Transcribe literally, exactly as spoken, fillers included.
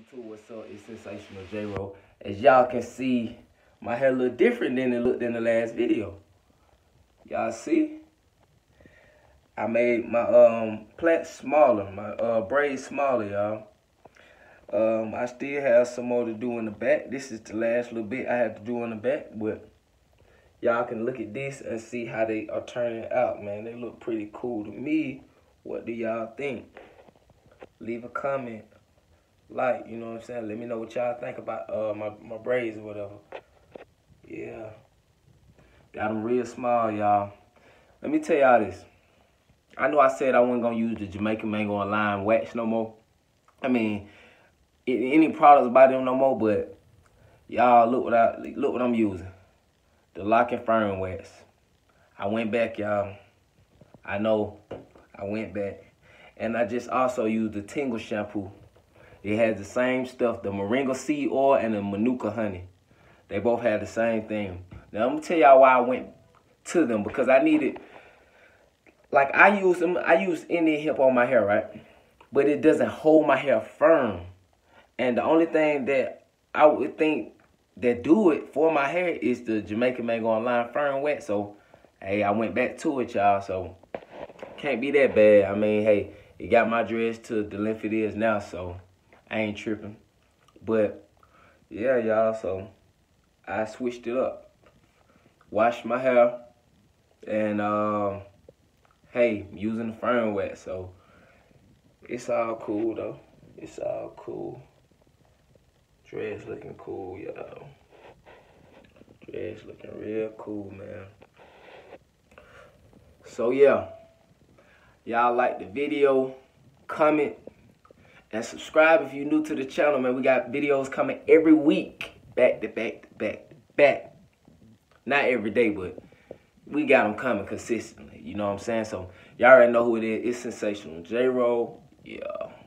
YouTube, what's up? It's Sensational J-Ro. As y'all can see, my hair look different than it looked in the last video. Y'all see? I made my um plait smaller, my uh braids smaller, y'all. Um, I still have some more to do in the back. This is the last little bit I have to do in the back, but y'all can look at this and see how they are turning out, man. They look pretty cool to me. What do y'all think? Leave a comment. Like, you know what I'm saying? Let me know what y'all think about uh my, my braids or whatever. Yeah. Got them real small, y'all. Let me tell y'all this. I know I said I wasn't going to use the Jamaican Mango and Lime wax no more. I mean, any products by them no more, but y'all look what I look what I'm using. The Lock and Firm wax. I went back, y'all. I know I went back. And I just also used the Tingle shampoo. It has the same stuff, the moringa seed oil and the manuka honey. They both have the same thing. Now, I'm going to tell y'all why I went to them. Because I needed, like I use them, I use Indian hemp on my hair, right? But it doesn't hold my hair firm. And the only thing that I would think that do it for my hair is the Jamaican Mango and Lime Firm wax. So, hey, I went back to it, y'all. So, can't be that bad. I mean, hey, it got my dreads to the length it is now, so I ain't tripping. But, yeah, y'all, so I switched it up. Washed my hair. And, um, hey, using the firm wax. So, it's all cool, though. It's all cool. Dreads looking cool, y'all. Dreads looking real cool, man. So, yeah. Y'all like the video, comment, and subscribe if you're new to the channel, man. We got videos coming every week. Back to back to back to back. Not every day, but we got them coming consistently. You know what I'm saying? So, y'all already know who it is. It's Sensational J-Ro. Yeah.